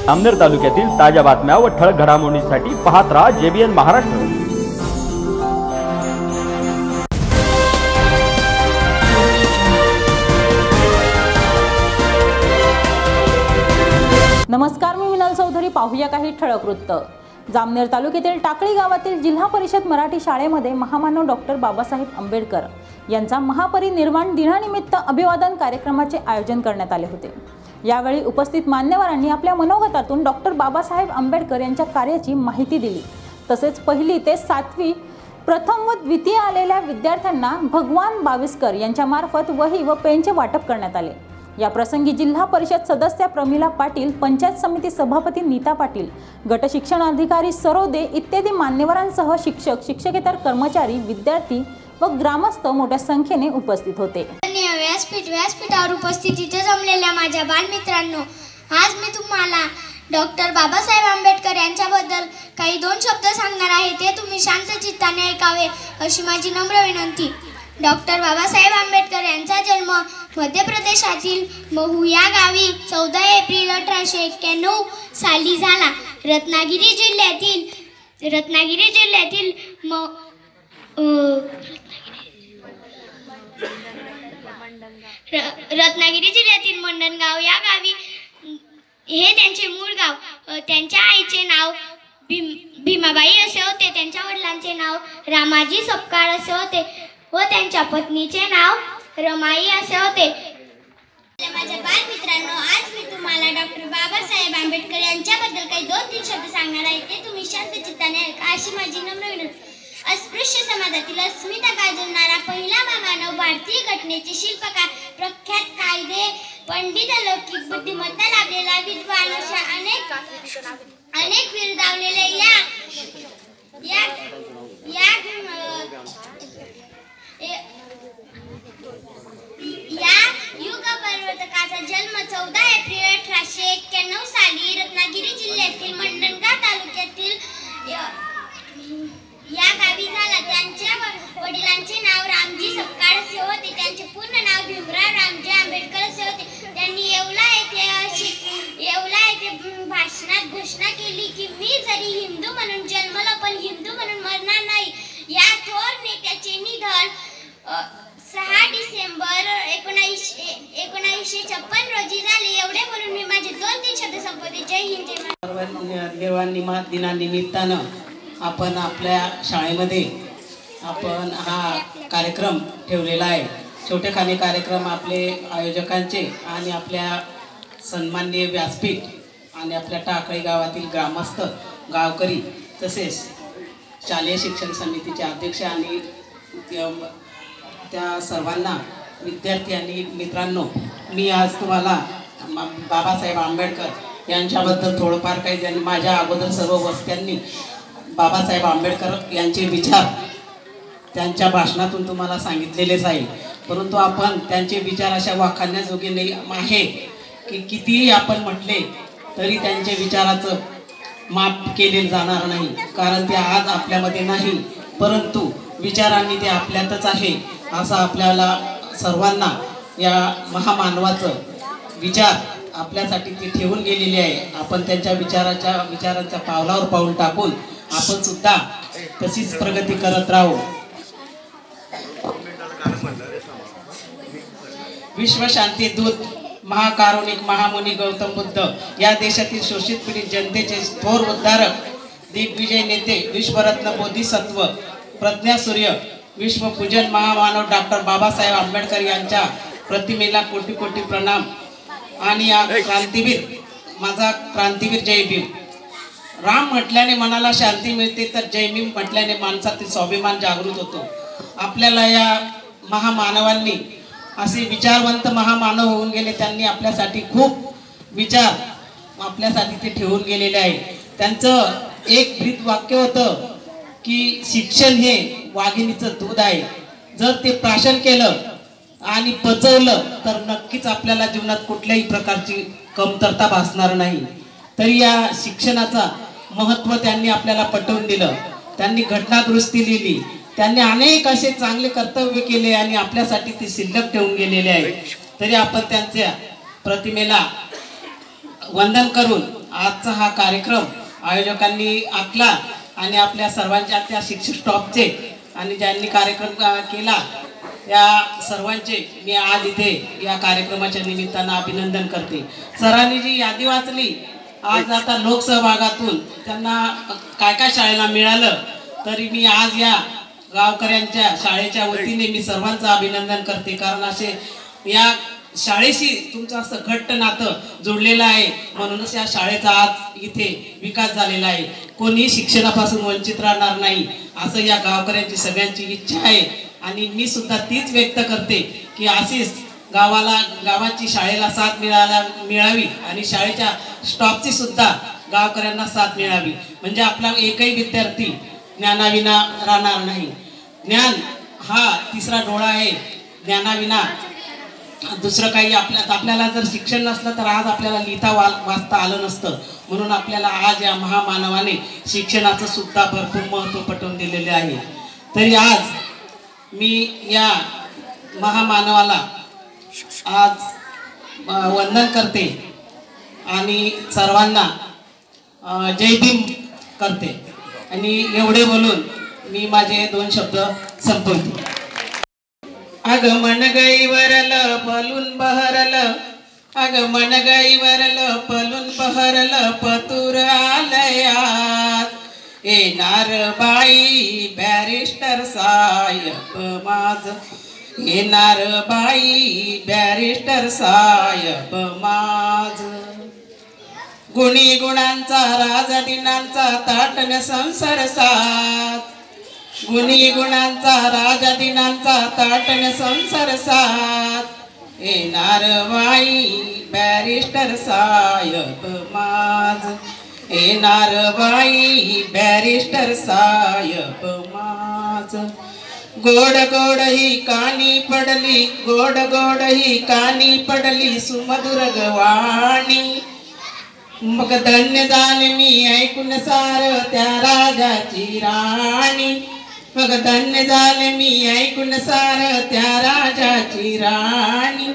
जामनेर तालुक्यातील ताज्या बातम्या व ठळक घडामोडींसाठी पाहत रहा JBN महाराष्ट्र। नमस्कार, मी विनल चौधरी। पाहूया काही ठळक वृत्त। जामनेर तालुक्यातील टाकळी गावातील जिल्हा परिषद मराठी शाळेमध्ये महामानव डॉक्टर बाबासाहेब आंबेडकर यांचा महापरिनिर्वाण दिनानिमित्त अभिवादन कार्यक्रमाचे आयोजन करण्यात आले होते। यावेळी उपस्थित मान्यवरांनी आपल्या मनोगतातून डॉक्टर बाबासाहेब आंबेडकर यांच्या कार्याची माहिती दिली। तसेच पहिली ते 7वी प्रथम व द्वितीय आलेल्या विद्यार्थ्यांना भगवान बाविस्कर यांच्या मार्फत वही व पेनचे वाटप करण्यात आले। या प्रसंगी जिल्हा परिषद सदस्य प्रमिला पाटील, पंचायत समिती सभापती नीता पाटील, गट शिक्षण अधिकारी सरोदे इत्यादी मान्यवरांसह शिक्षक, शिक्षकेतर कर्मचारी, विद्यार्थी व ग्रामस्थ मोठ्या संख्येने उपस्थित होते। व्यासपीठावर उपस्थितीत जमलेल्या माझ्या बालमित्रांनो, आज मी तुम्हाला डॉक्टर बाबासाहेब आंबेडकर यांच्याबद्दल काही 2 शब्द सांगणार आहे। ते तुम्ही शांत चित्ताने ऐकावे अशी माझी नम्र विनंती। डॉक्टर बाबासाहेब आंबेडकर यांचा जन्म मध्य प्रदेशातील महू या गावी 14 एप्रिल 1891 साली झाला। रत्नागिरी जिल्ह्यातील मंडणगाव या गावी हे त्यांचे मूळ गाव। त्यांच्या आईचे नाव भीमाबाई असे होते, त्यांच्या वडिलांचे नाव रामाजी सपकाळ असे होते व त्यांच्या पत्नीचे नाव रमाई असे होते। माझ्या बालमित्रांनो, आज मी तुम्हाला डॉक्टर बाबासाहेब आंबेडकर यांच्याबद्दल काही 2-3 शब्द सांगणार आहे। ते तुम्ही शांत चित्ताने ऐका अशी माझी नम्र विनंती। अस्पृश्य समाजातील अस्मिता गाजवणारा पहिला महामानव, भारतीय घटनेचे शिल्पकार, प्रख्यात कायदे पंडित, अलौकिक बुद्धिमत्ता लाभलेला विद्वान, अशा अनेक बिरुदावलेले या युग प्रवर्तकाचा जन्म 14 एप्रिल 1891 साली रत्नागिरी जिल्ह्यातील मंडणगाव तालुक्यातील या गावी झाला। त्यांच्या वडिलांचे नाव रामजी सपकाळ असे होते, त्यांचे पूर्ण नाव भीमराव रामजी आंबेडकर असे होते। त्यांनी येवला येथे भाषणात घोषणा केली की मी जरी हिंदू म्हणून जन्मलो पण हिंदू म्हणून मरणार नाही। या थोर नेत्याचे निधन 6 डिसेंबर 1956 रोजी झाले। एवढे म्हणून मी माझे 2-3 शब्द संपवते। जय हिंद, जय महाराष्ट्र। दिनानिमित्तानं आपण आपल्या शाळेमध्ये आपण हा कार्यक्रम ठेवलेला आहे। छोटेखानी कार्यक्रम आपले आयोजकांचे आणि आपल्या सन्माननीय व्यासपीठ आणि आपल्या टाकळी गावातील ग्रामस्थ, गावकरी, तसेच शालेय शिक्षण समितीचे अध्यक्ष आणि त्या सर्वांना, विद्यार्थी आणि मित्रांनो, मी आज तुम्हाला बाबासाहेब आंबेडकर यांच्याबद्दल थोडंफार काही, ज्यांनी माझ्या अगोदर सर्व वक्त्यांनी बाबासाहेब आंबेडकर यांचे विचार त्यांच्या भाषणातून तुम्हाला सांगितलेलेच आहे। परंतु आपण त्यांचे विचार अशा वाखाणण्याजोगे नाही आहे की कितीही आपण म्हटले तरी त्यांच्या विचाराचं माप केले जाणार नाही, कारण ते आज आपल्यामध्ये नाही, परंतु विचारांनी ते आपल्यातच आहे असं आपल्याला सर्वांना या महामानवाचं विचार आपल्यासाठी ते ठेवून गेलेले आहे। आपण त्यांच्या विचारांच्या पावलावर पाऊल टाकून आपण सुद्धा तशीच प्रगती करत राहू। विश्व शांती दूत, महाकारुणिक महामुनी गौतम बुद्ध, या देशातील शोषित पीडित जनतेचे थोर उद्धारक, दिग्विजय नेते, विश्वरत्न बोधिसत्व, प्रज्ञासूर्य, विश्वपूजन महामानव डॉक्टर बाबासाहेब आंबेडकर यांच्या प्रतिमेला कोटी कोटी प्रणाम। आणि या क्रांतीवीर, माझा क्रांतीवीर जय भीम। राम म्हटल्याने मनाला शांती मिळते, तर जय भीम म्हटल्याने माणसातील स्वाभिमान जागृत होतो। आपल्याला या महामानवांनी असे विचारवंत महामानव होऊन गेले, त्यांनी आपल्यासाठी खूप विचार आपल्यासाठी ते ठेवून गेलेले आहे। त्यांचं एक ब्रीद वाक्य होतं की शिक्षण हे वाघिणीचं दूध आहे, जर ते प्राशन केलं आणि पचवलं तर नक्कीच आपल्याला जीवनात कुठल्याही प्रकारची कमतरता भासणार नाही। तरी या शिक्षणाचा महत्त्व त्यांनी आपल्याला पटवून दिलं। त्यांनी घटनादुरुस्ती लिहिली, त्यांनी अनेक असे चांगले कर्तव्य केले आणि आपल्यासाठी ते शिल्लक ठेवून गेलेले आहे। तरी आपण त्यांच्या प्रतिमेला वंदन करून आजचा हा कार्यक्रम आयोजकांनी आखला आणि आपल्या सर्वांच्या त्या शिक्षक स्टॉपचे आणि ज्यांनी कार्यक्रम केला या सर्वांचे मी आज इथे या कार्यक्रमाच्या निमित्तानं अभिनंदन करते. सरांनी जी यादी वाचली आज आता लोकसहभागातून त्यांना काय काय शाळेला मिळालं, तरी मी आज या गावकऱ्यांच्या शाळेच्या वतीने मी सर्वांचं अभिनंदन करते. कारण असे या शाळेशी तुमचं असं घट्ट नातं जोडलेलं आहे, म्हणूनच या शाळेचा आज इथे विकास झालेला आहे. कोणी शिक्षणापासून वंचित राहणार नाही असं या गावकऱ्यांची सगळ्यांची इच्छा आहे आणि मी सुद्धा तीच व्यक्त करते की अशीच गावाची शाळेला साथ मिळावी आणि शाळेच्या स्टॉपची सुद्धा गावकऱ्यांना साथ मिळावी. म्हणजे आपला एकही विद्यार्थी ज्ञानाविना राहणार नाही. ज्ञान हा तिसरा डोळा आहे. ज्ञानाविना दुसरं काही आपल्याला जर शिक्षण नसलं तर आज आपल्याला लिहिता वाचता आलं नसतं. म्हणून आपल्याला आज या महामानवाने शिक्षणाचं सुद्धा भरपूर महत्त्व पटवून दिलेले आहे. तरी आज मी या महामानवाला आज वंदन करते आणि सर्वांना जय भीम करते आणि एवढे बोलून मी माझे 2 शब्द संपवते. अग मन गई वरल पलून बहरल, अग मन गई वरल पलून बहरल, पतूर आलयात येणार बाई बॅरिस्टर साहेब माझ, येणार बाई बॅरिस्टर साहेब माझ. गुणी गुणांचा राजा दिनांचा ताटन संसार साथ, गुणी गुणांचा राजा दिनांचा ताटन संसार साथ, येणार बाई बॅरिस्टर साहेब माझ, येणार बाई बॅरिस्टर साहेब माझ. गोड गोड ही कानी पडली, गोड गोड ही कानी पडली सुमधुर गवाणी, मग धन्य झाले मी ऐकून सार त्या राजाची राणी, मग धन्य झाले मी ऐकून सार त्या राजाची राणी.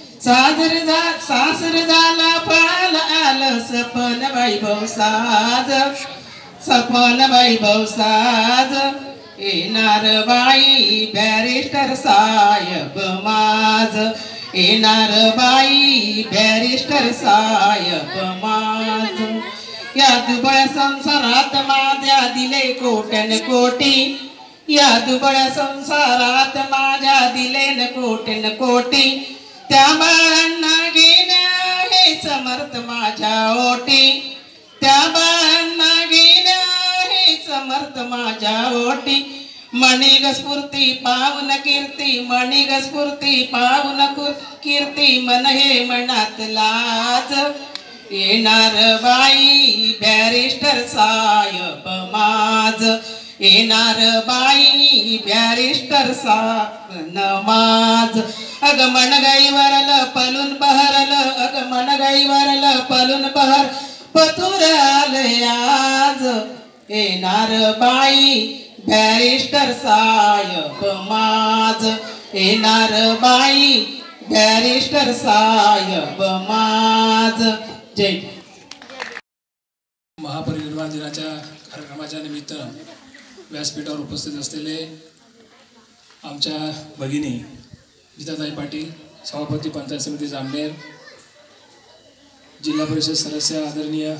सासर झाला पाल आलं सपन वैभव साज, सपन वैभव साज, येणार बाई बॅरिस्टर साहेब माझ, येणार बाई बॅरिस्टर साहेब माझ. या दुबळ्या संसारात माझ्या दिले कोट्यान कोटी, या दुबळ्या संसारात माझ्या दिले न कोट्यान कोटी, त्या बाळांना घेण्या हे समर्थ माझ्या ओटी, त्या बाळांना घेण्या हे समर्थ माझ्या ओटी. मणिग स्फूर्ती पावन कीर्ती, मणिग स्फूर्ती पावन कीर्ती, मन हे मनात लाज, येणार बाई बॅरिस्टर साहेब माझ, येणार बाई बॅरिस्टर साहेब माझ. अग मन गाई वरल पलून बहरल, अग मन गाई वरल पलून बहर, पतूर आलय आज, येणार बाई बॅरिस्टर साहेब माझ, येणार बाई बॅरिस्टर साहेब माझ. जय. महापरिनिर्वाण दिनाच्या कार्यक्रमाच्या निमित्तानं व्यासपीठावर उपस्थित असलेले आमच्या भगिनी गीताताई पाटील, सभापती पंचायत समिती जामनेर, जिल्हा परिषद सदस्य आदरणीय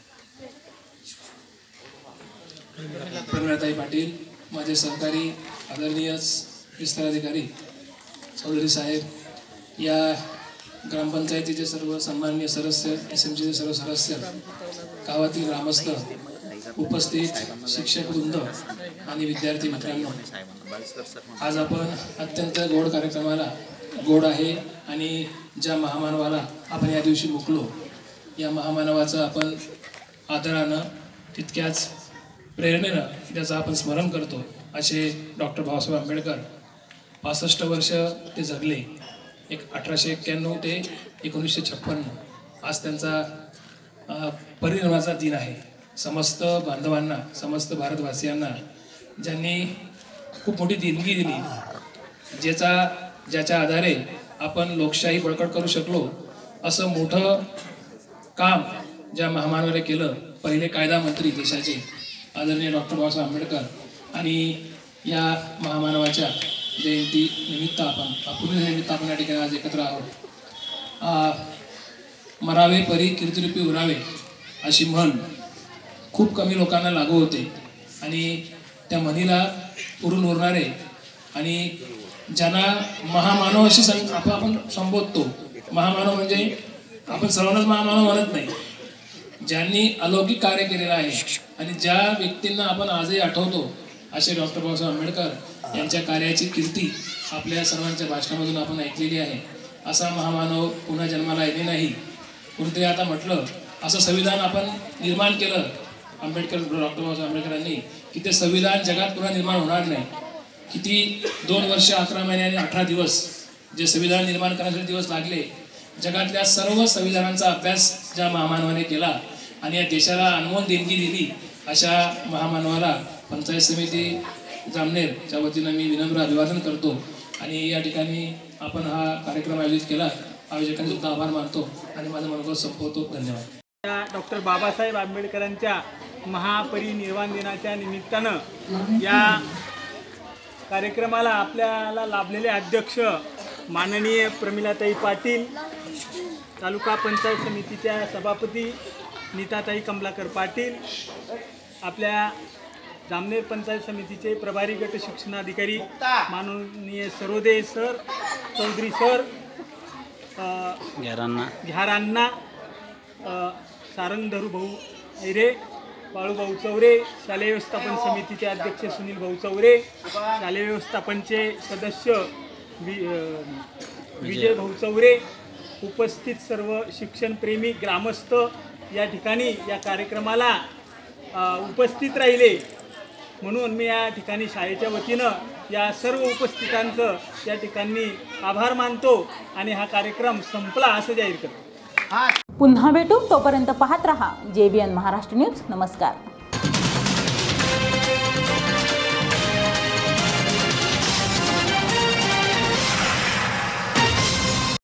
प्रेरणाताई पाटील, माझे सहकारी आदरणीय विस्तार अधिकारी चौधरी साहेब, या ग्रामपंचायतीचे सर्व सन्माननीय सदस्य, SMGचे सर्व सदस्य, गावातील ग्रामस्थ, उपस्थित शिक्षक वृंद आणि विद्यार्थी मित्रांनो, आज आपण अत्यंत गोड कार्यक्रमाला गोड आहे आणि ज्या महामानवाला आपण या दिवशी मुकलो, या महामानवाचं आपण आदरानं तितक्याच प्रेरणेनं त्याचं आपण स्मरण करतो. असे डॉक्टर बाबासाहेब आंबेडकर 65 वर्ष ते जगले. 1891 ते 1956 आज त्यांचा परिनिर्वाणाचा दिन आहे. समस्त बांधवांना, समस्त भारतवासियांना ज्यांनी खूप मोठी देणगी दिली, ज्याच्या आधारे आपण लोकशाही बळकट करू शकलो, असं मोठं काम ज्या महामानवाने केलं, पहिले कायदा मंत्री देशाचे आदरणीय डॉक्टर बाबासाहेब आंबेडकर, आणि या महामानवाच्या जयंती निमित्त आपण या ठिकाणी आज एकत्र आहोत. मरावे परी कीर्तिरूपी उरावे अशी म्हण खूप कमी लोकांना लागू होते, आणि त्या म्हणीला पुरून उरणारे आणि ज्यांना महामानव अशी आपण संबोधतो. महामानव म्हणजे आपण सर्वांनाच महामानव म्हणत नाही. ज्यांनी अलौकिक कार्य केलेलं आहे आणि ज्या व्यक्तींना आपण आजही आठवतो असे डॉक्टर बाबासाहेब आंबेडकर यांच्या कार्याची कीर्ती आपल्या सर्वांच्या भाषणामधून आपण ऐकलेली आहे. असा महामानव पुन्हा जन्माला येणे नाही. कुठेतरी आता म्हटलं असं संविधान आपण निर्माण केलं डॉक्टर बाबासाहेब आंबेडकरांनी, की ते संविधान जगात पुन्हा निर्माण होणार नाही. किती 2 वर्ष 11 महिने आणि 18 दिवस जे संविधान निर्माण करण्यासाठी दिवस लागले. जगातल्या सर्व संविधानांचा अभ्यास ज्या महामानवाने केला आणि या देशाला अनमोल देणगी दिली, अशा महामानवाला पंचायत समिती जामनेरच्या वतीनं मी विनम्र अभिवादन करतो. आणि या ठिकाणी आपण हा कार्यक्रम आयोजित केला, आयोजकांचे सुद्धा आभार मानतो आणि माझं मनोगत संपवतो. धन्यवाद. डॉक्टर बाबासाहेब आंबेडकरांच्या महापरिनिर्वाण दिनाच्या निमित्तानं या कार्यक्रमाला आपल्याला लाभलेले अध्यक्ष माननीय प्रमिलाताई पाटील, तालुका पंचायत समितीच्या सभापती नीताताई कमलाकर पाटील, आपल्या जामनेर पंचायत समितीचे प्रभारी गट शिक्षणाधिकारी माननीय सरोदे सर, चौधरी सर, घ्यारांना, सारंग धरू भाऊ ऐरे, बाळूभाऊ चौरे, शालेय व्यवस्थापन समितीचे अध्यक्ष सुनील भाऊ चौरे, शालेय व्यवस्थापनचे सदस्य विजय भाऊ चौरे, उपस्थित सर्व शिक्षणप्रेमी ग्रामस्थ या ठिकाणी या कार्यक्रमाला उपस्थित राहिले. म्हणून मी या ठिकाणी शाळेच्या वतीनं या सर्व उपस्थितांचं या ठिकाणी आभार मानतो आणि हा कार्यक्रम संपला असं जाहीर करतो. पुन्हा भेटू, तोपर्यंत पाहत रहा JBN महाराष्ट्र न्यूज. नमस्कार.